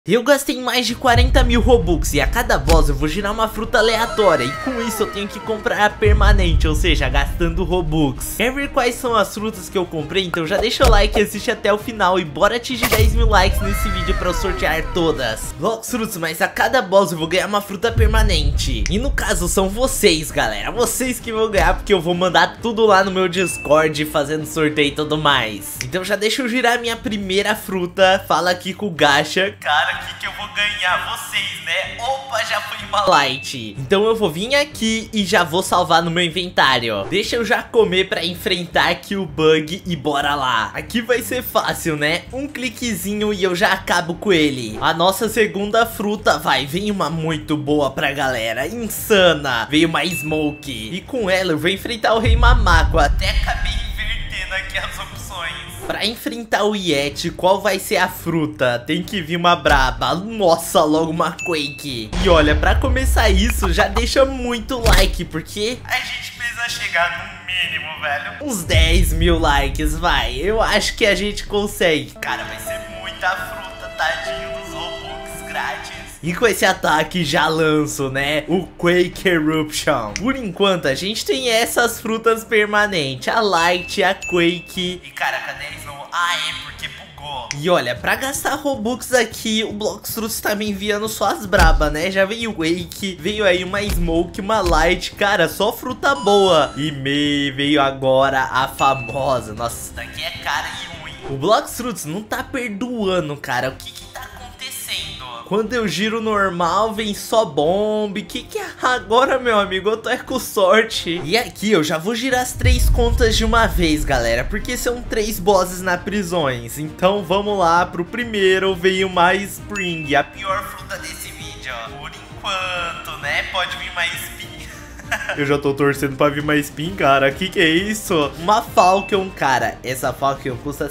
Eu gastei mais de 40 mil Robux e a cada boss eu vou girar uma fruta aleatória. E com isso eu tenho que comprar a permanente, ou seja, gastando Robux. Quer ver quais são as frutas que eu comprei? Então já deixa o like e assiste até o final. E bora atingir 10 mil likes nesse vídeo pra eu sortear todas Blox Fruits, mas a cada boss eu vou ganhar uma fruta permanente. E no caso são vocês, galera. Vocês que vão ganhar, porque eu vou mandar tudo lá no meu Discord, fazendo sorteio e tudo mais. Então já deixa eu girar minha primeira fruta. Fala aqui com o Gacha. Cara, que eu vou ganhar vocês, né? Opa, já foi uma light. Então eu vou vir aqui e já vou salvar no meu inventário. Deixa eu já comer pra enfrentar aqui o bug e bora lá. Aqui vai ser fácil, né? Um cliquezinho e eu já acabo com ele. A nossa segunda fruta, vem uma muito boa pra galera. Insana. Veio uma Smoke. E com ela eu vou enfrentar o Rei Mamaco. Até acabei invertendo aqui as opções. Pra enfrentar o Yeti, qual vai ser a fruta? Tem que vir uma braba. Nossa, logo uma Quake. E olha, pra começar isso, já deixa muito like, porque a gente precisa chegar no mínimo, velho, uns 10 mil likes, vai. Eu acho que a gente consegue. Cara, vai ser muita fruta, tadinho dos Robux grátis. E com esse ataque já lanço, né, o Quake Eruption. Por enquanto a gente tem essas frutas permanentes, a Light, a Quake. E cara, cadê a Snow? Ah, é porque bugou. E olha, pra gastar Robux aqui, o Blox Fruits tá me enviando só as braba, né? Já veio o Quake, veio aí uma Smoke, uma Light. Cara, só fruta boa. E veio agora a famosa. Nossa, isso daqui é cara e ruim. O Blox Fruits não tá perdoando, cara. O que tá acontecendo? Quando eu giro normal, vem só bomb. Que é agora, meu amigo? Eu tô com sorte. E aqui eu já vou girar as 3 contas de uma vez, galera, porque são 3 bosses na prisões. Então vamos lá, pro primeiro veio mais Spring, a pior fruta desse vídeo, ó. Por enquanto, né? Pode vir mais Spin. Eu já tô torcendo pra vir mais Spin, cara. Que é isso? Uma Falcon, cara. Essa Falcon custa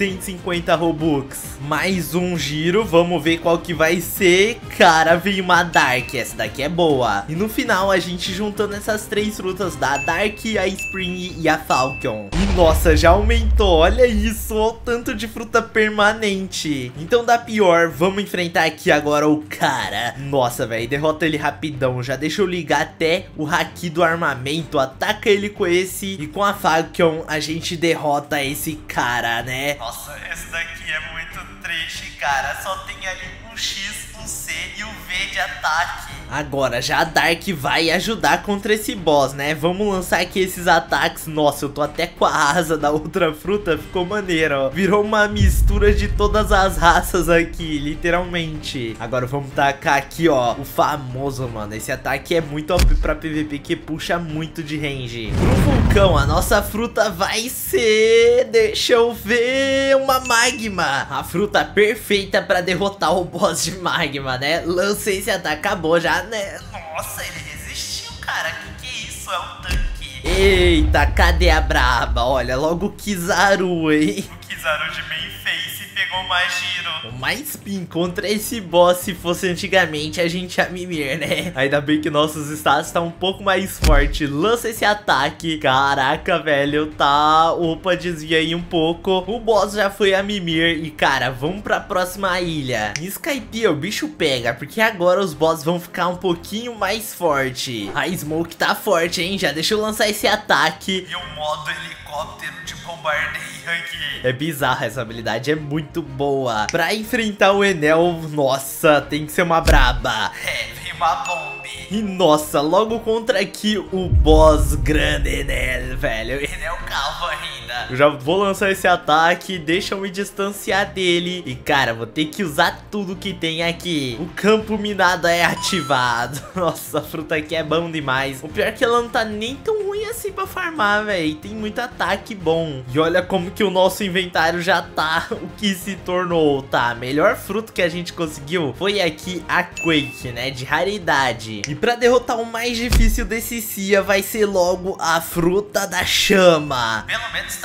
750 Robux. Mais um giro. Vamos ver qual que vai ser. Cara, veio uma Dark. Essa daqui é boa. E no final, a gente juntando essas 3 frutas da Dark, a Spring e a Falcon. E nossa, já aumentou. Olha isso. Olha o tanto de fruta permanente. Então, da pior, vamos enfrentar aqui agora o cara. Nossa, velho. Derrota ele rapidão. Já deixa eu ligar até o aqui do armamento, ataca ele com esse e com a Falcon a gente derrota esse cara, né? Nossa, esse daqui é muito triste, cara. Só tem ali um X, um C e um V de ataque. Agora já a Dark vai ajudar contra esse boss, né? Vamos lançar aqui esses ataques. Nossa, eu tô até com a asa da outra fruta. Ficou maneiro, ó. Virou uma mistura de todas as raças aqui, literalmente. Agora vamos tacar aqui, ó, o famoso, mano. Esse ataque é muito OP pra PVP, que puxa muito de range. Pro vulcão, a nossa fruta vai ser... Deixa eu ver... Uma Magma. A fruta perfeita pra derrotar o boss de Magma, né? Lancei esse ataque, acabou já, né? Nossa, ele resistiu, cara. Que é isso? É um tanque. Eita, cadê a braba? Olha, logo o Kizaru, hein? O Kizaru de main face pegou mais giro. Uma Spin contra esse boss, se fosse antigamente, a gente ia mimir, né? Ainda bem que nossos status tá um pouco mais forte. Lança esse ataque. Caraca, velho, tá... Opa, desvia aí um pouco. O boss já foi a mimir. E, cara, vamos pra próxima ilha. Em Skype, o bicho pega, porque agora os boss vão ficar um pouquinho mais forte. A Smoke tá forte, hein? Já deixa eu lançar esse ataque. E o modo helicóptero de bombardeio aqui. É bizarro, essa habilidade é muito boa. Pra enfrentar o Enel, nossa, tem que ser uma braba. Vem uma bomba. E nossa, logo contra aqui o boss grande Enel, velho. Enel calvo ainda. Eu já vou lançar esse ataque, deixa eu me distanciar dele. E cara, vou ter que usar tudo que tem aqui. O campo minado é ativado. Nossa, a fruta aqui é bom demais. O pior é que ela não tá nem tão ruim assim pra farmar, velho. Tem muito ataque bom. E olha como que o nosso inventário já tá o que se tornou, tá? A melhor fruta que a gente conseguiu foi aqui a Quake, né? De raridade. E pra derrotar o mais difícil desse Cia vai ser logo a fruta da chama. Pelo menos tá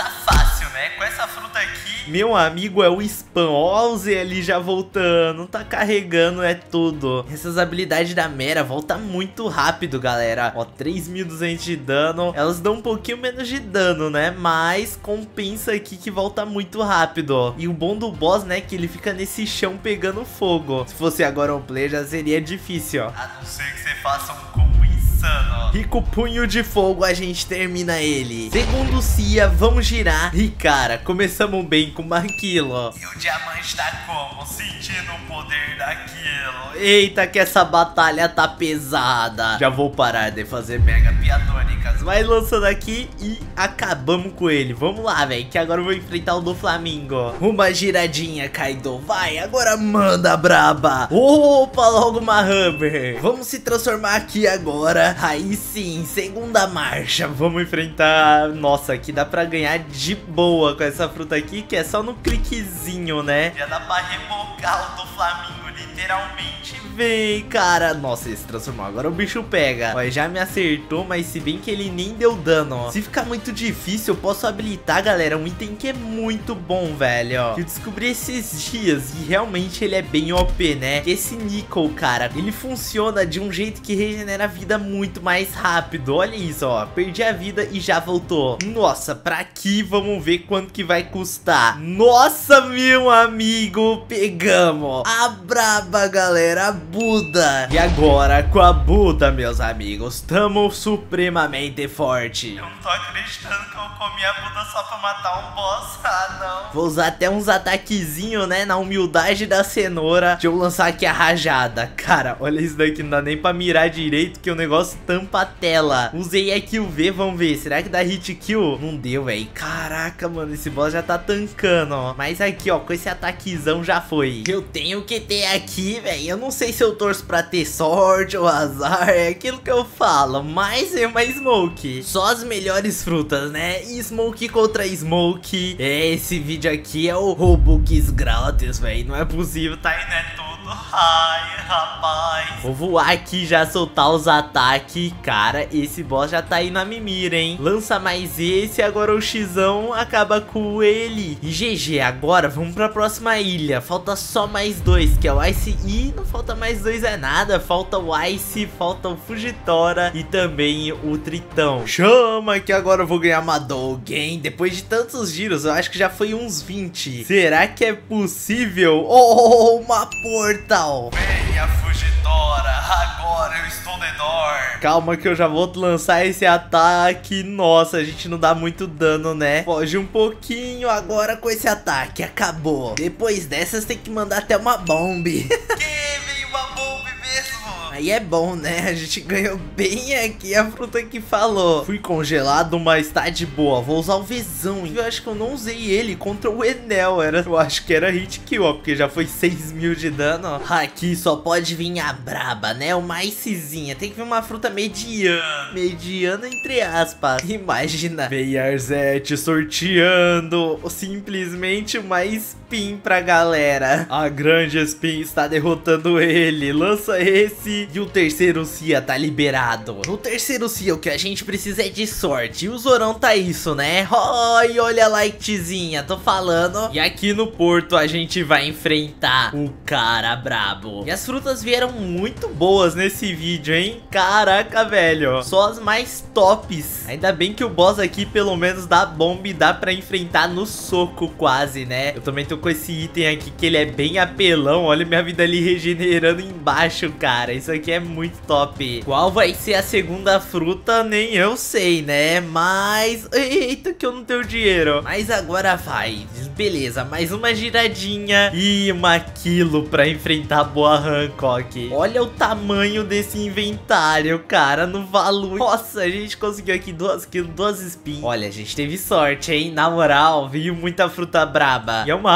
começar fácil, né? Com essa fruta aqui, meu amigo, é o spam. Ó o Z ali já voltando, tá carregando, é tudo. Essas habilidades da Mera voltam muito rápido, galera. Ó, 3.200 de dano. Elas dão um pouquinho menos de dano, né? Mas compensa aqui que volta muito rápido. E o bom do boss, né, que ele fica nesse chão pegando fogo. Se fosse agora um play, já seria difícil, ó. A não ser que você faça um combo insano. E com o punho de fogo a gente termina ele. Segundo Cia, vamos girar. E cara, começamos bem com aquilo. E o diamante tá como? Sentindo o poder daquilo. Eita, que essa batalha tá pesada. Já vou parar de fazer mega piatônicas. Vai lançando aqui e acabamos com ele. Vamos lá, velho, que agora eu vou enfrentar o do Flamingo. Uma giradinha, Kaido. Vai, agora manda, braba. Opa, logo uma Hammer. Vamos se transformar aqui agora. Aí sim, segunda marcha. Vamos enfrentar... Nossa, aqui dá pra ganhar de boa com essa fruta aqui, que é só no cliquezinho, né? Já dá pra rebocar o do Flamingo, literalmente. Vem, cara. Nossa, ele se transformou. Agora o bicho pega. Ó, já me acertou, mas se bem que ele nem deu dano, ó. Se ficar muito difícil, eu posso habilitar, galera, um item que é muito bom, velho, ó. Que eu descobri esses dias e realmente ele é bem OP, né? Esse Nickel, cara, ele funciona de um jeito que regenera a vida muito mais rápido. Olha isso, ó. Perdi a vida e já voltou. Nossa, pra aqui, vamos ver quanto que vai custar. Nossa, meu amigo, pegamos a braba, galera, a Buda. E agora, com a Buda, meus amigos, estamos supremamente forte. Eu não tô acreditando que eu comi a Buda só pra matar um boss. Ah, não. Vou usar até uns ataquezinhos, né, na humildade da cenoura. Deixa eu lançar aqui a rajada. Cara, olha isso daqui, não dá nem pra mirar direito, que o negócio tampa a tela. Usei aqui o V, vamos ver. Será que dá hit kill? Não deu, velho. Caraca, mano, esse boss já tá tancando, ó. Mas aqui, ó, com esse ataquezão já foi. Eu tenho que ter aqui, velho. Eu não sei se eu torço pra ter sorte ou azar, é aquilo que eu falo, mas é uma Smoke. Só as melhores frutas, né? Smoke contra Smoke. Esse vídeo aqui é o Robux grátis, velho. Não é possível, tá aí, né? Tudo. Ai, rapaz. Vou voar aqui já, soltar os ataques. Cara, esse boss já tá aí na mimira, hein? Lança mais esse, agora o Xão acaba com ele. E GG, agora vamos pra próxima ilha. Falta só mais dois, que é o Ice. E não falta mais dois é nada. Falta o Ice, falta o Fugitora e também o Tritão. Chama que agora eu vou ganhar uma Dogen. Depois de tantos giros, eu acho que já foi uns 20. Será que é possível? Oh, uma portal. Venha, Fugitora, agora eu estou dentro. Calma que eu já vou lançar esse ataque. Nossa, a gente não dá muito dano, né? Foge um pouquinho agora com esse ataque. Acabou. Depois dessas tem que mandar até uma bomba. Que veio uma bomba mesmo. Aí é bom, né? A gente ganhou bem aqui a fruta que falou. Fui congelado, mas tá de boa. Vou usar o Vzão. Eu acho que eu não usei ele contra o Enel. Eu acho que era hit kill, ó, porque já foi 6.000 de dano. Aqui só pode vir a braba, né? Uma icezinha. Tem que vir uma fruta mediana. Mediana entre aspas. Imagina. Veyarzete sorteando simplesmente uma Spin pra galera. A grande Spin está derrotando ele. Lança esse. E o terceiro Cia tá liberado. No terceiro Cia o que a gente precisa é de sorte. E o Zorão tá isso, né? Oi, olha a lightzinha, tô falando. E aqui no porto a gente vai enfrentar o cara brabo. E as frutas vieram muito boas nesse vídeo, hein? Caraca, velho. Só as mais tops. Ainda bem que o boss aqui pelo menos dá bomba e dá pra enfrentar no soco quase, né? Eu também tô com esse item aqui que ele é bem apelão. Olha minha vida ali regenerando embaixo, cara. Isso aqui é muito top. Qual vai ser a segunda fruta? Nem eu sei, né? Mas... Eita, que eu não tenho dinheiro. Mas agora vai. Beleza, mais uma giradinha. E uma quilo pra enfrentar a boa Hancock. Olha o tamanho desse inventário, cara. No valor. Nossa, a gente conseguiu aqui 2 spins. Olha, a gente teve sorte, hein? Na moral, veio muita fruta braba. E é uma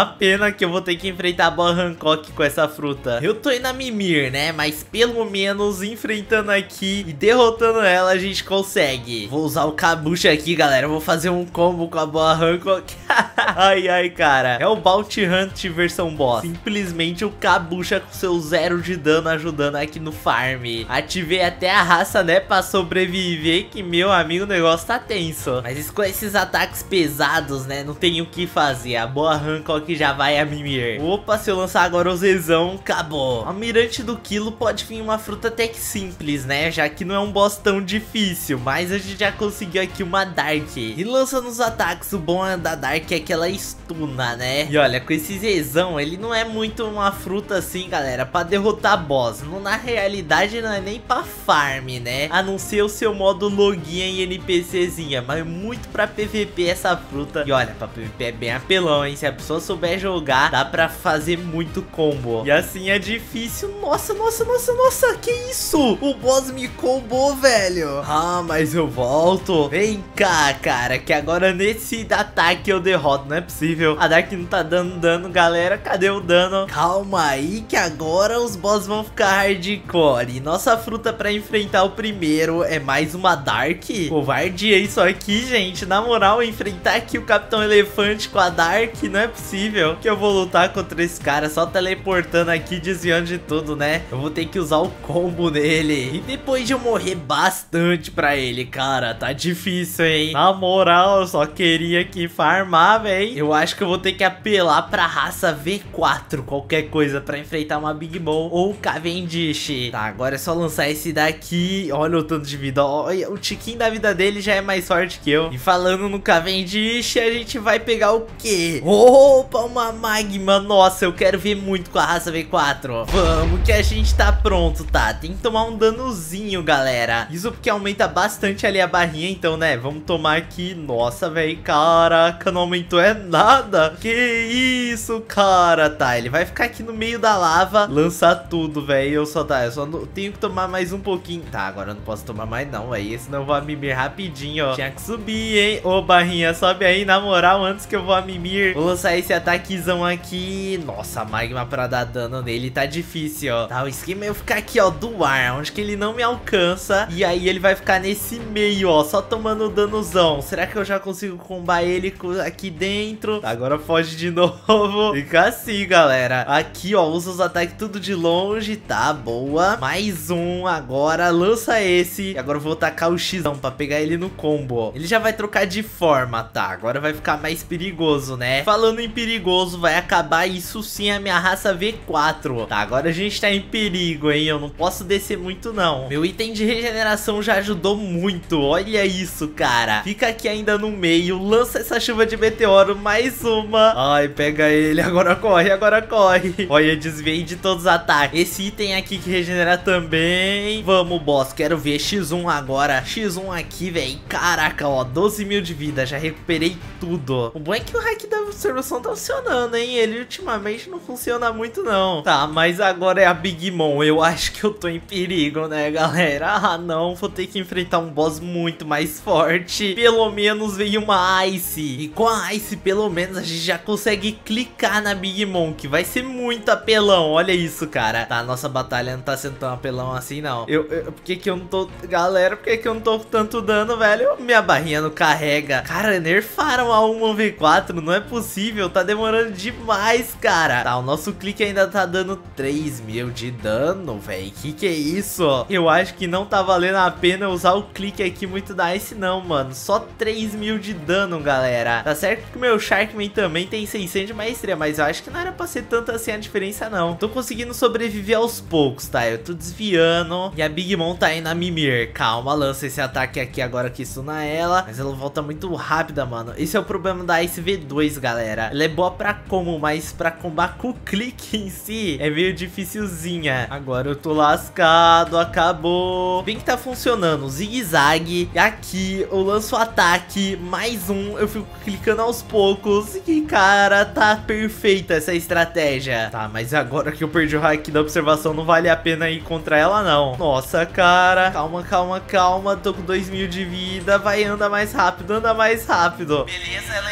pena que eu vou ter que enfrentar a boa Hancock com essa fruta. Eu tô indo a Mimir, né? Mas pelo menos enfrentando aqui e derrotando ela, a gente consegue. Vou usar o Kabucha aqui, galera. Eu vou fazer um combo com a boa Hancock. Ai, ai, cara. É o Bounty Hunt versão boss. Simplesmente o Kabucha com seu 0 de dano ajudando aqui no farm. Ativei até a raça, né? Pra sobreviver, que meu amigo, o negócio tá tenso. Mas com esses ataques pesados, né? Não tem o que fazer. A boa Hancock já vai a Mimir. Opa, se eu lançar agora o Zezão, acabou. Almirante do Quilo pode vir uma fruta até que simples, né? Já que não é um boss tão difícil. Mas a gente já conseguiu aqui uma Dark. E lançando os ataques, o bom da Dark é que ela stuna, né? E olha, com esse Zezão, ele não é muito uma fruta assim, galera, pra derrotar boss. Não, na realidade, não é nem pra farm, né? A não ser o seu modo login em NPCzinha. Mas muito pra PVP essa fruta. E olha, pra PVP é bem apelão, hein? Se a pessoa souber jogar, dá pra fazer muito combo. E assim é difícil. Nossa, nossa, nossa, nossa, que isso? O boss me combou, velho. Ah, mas eu volto. Vem cá, cara, que agora nesse ataque eu derroto. Não é possível. A Dark não tá dando dano, galera. Cadê o dano? Calma aí, que agora os boss vão ficar hardcore. E nossa fruta pra enfrentar o primeiro é mais uma Dark. Covardia isso aqui, gente. Na moral, enfrentar aqui o Capitão Elefante com a Dark, não é possível que eu vou lutar contra esse cara só teleportando aqui, desviando de tudo, né? Eu vou ter que usar o combo nele. E depois de eu morrer bastante pra ele, cara, tá difícil, hein? Na moral, eu só queria aqui farmar, velho. Eu acho que eu vou ter que apelar pra raça V4, qualquer coisa, pra enfrentar uma Big Mom ou Cavendish. Tá, agora é só lançar esse daqui. Olha o tanto de vida. Olha, o tiquinho da vida dele já é mais forte que eu. E falando no Cavendish, a gente vai pegar o quê? Opa, uma Magma. Nossa, eu quero ver muito com a raça V4. Vamos que a gente tá pronto, tá? Tem que tomar um danozinho, galera. Isso porque aumenta bastante ali a barrinha, então, né? Vamos tomar aqui. Nossa, velho, caraca, não aumentou é nada. Que isso, cara. Tá, ele vai ficar aqui no meio da lava. Lança tudo, velho. Eu só tenho que tomar mais um pouquinho. Tá, agora eu não posso tomar mais não, velho. Senão eu vou a Mimir rapidinho, ó. Tinha que subir, hein? Ô, barrinha, sobe aí, na moral, antes que eu vou a Mimir. Vou lançar esse ataquezão aqui. Nossa, a Magma pra dar dano nele tá difícil, ó. Tá, o esquema é eu ficar aqui, ó, do ar, onde que ele não me alcança. E aí ele vai ficar nesse meio, ó, só tomando danozão. Será que eu já consigo combar ele aqui dentro? Tá, agora foge de novo. Fica assim, galera. Aqui, ó, usa os ataques tudo de longe. Tá, boa. Mais um. Agora lança esse. E agora eu vou tacar o Xão pra pegar ele no combo. Ele já vai trocar de forma, tá? Agora vai ficar mais perigoso, né? Falando em perigoso, vai acabar isso sim a minha raça V4. Tá, agora a gente tá em perigo, hein? Eu não posso descer muito, não. Meu item de regeneração já ajudou muito. Olha isso, cara. Fica aqui ainda no meio. Lança essa chuva de meteoro. Mais uma. Ai, pega ele. Agora corre, agora corre. Olha, desviei de todos os ataques. Esse item aqui que regenera também. Vamos, boss. Quero ver X1 agora. X1 aqui, velho. Caraca, ó. 12 mil de vida. Já recuperei tudo. O bom é que o hack da observação tá funcionando, hein? Ele ultimamente não funciona muito, não. Tá, mas agora é a Big Mom. Eu acho que eu tô em perigo, né, galera? Ah, não. Vou ter que enfrentar um boss muito mais forte. Pelo menos veio uma Ice. E com a Ice, pelo menos, a gente já consegue clicar na Big Mom, que vai ser muito apelão. Olha isso, cara. Tá, nossa batalha não tá sendo tão apelão assim, não. Por que que eu não tô... Galera, por que que eu não tô com tanto dano, velho? Minha barrinha não carrega. Cara, nerfaram a 1v4. Não é possível. Tá demorando demais, cara. Tá, o nosso clique ainda tá dando 3 mil de dano, velho. Que é isso? Eu acho que não tá valendo a pena usar o clique aqui muito da Ice, não, mano. Só 3 mil de dano, galera. Tá certo que o meu Sharkman também tem 600 de maestria, mas eu acho que não era pra ser tanto assim a diferença, não. Tô conseguindo sobreviver aos poucos, tá? Eu tô desviando. E a Big Mom tá indo na Mimir. Calma, lança esse ataque aqui agora que stuna ela. Mas ela volta muito rápida, mano. Esse é o problema da Ice V2, galera. Ela é boa pra como, mas pra combar com o clique em si é meio dificilzinha. Agora eu tô lascado, acabou. Bem que tá funcionando, zigue-zague. E aqui eu lanço o ataque, mais um, eu fico clicando aos poucos. E cara, tá perfeita essa estratégia. Tá, mas agora que eu perdi o hack da observação, não vale a pena ir contra ela, não. Nossa, cara, calma, calma, calma. Tô com 2 mil de vida, vai, anda mais rápido, anda mais rápido. Beleza, ela errou.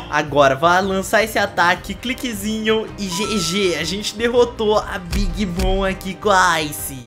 Agora, vai lançar esse ataque, cliquezinho e GG. A gente derrotou a Big Mom aqui com a Ice.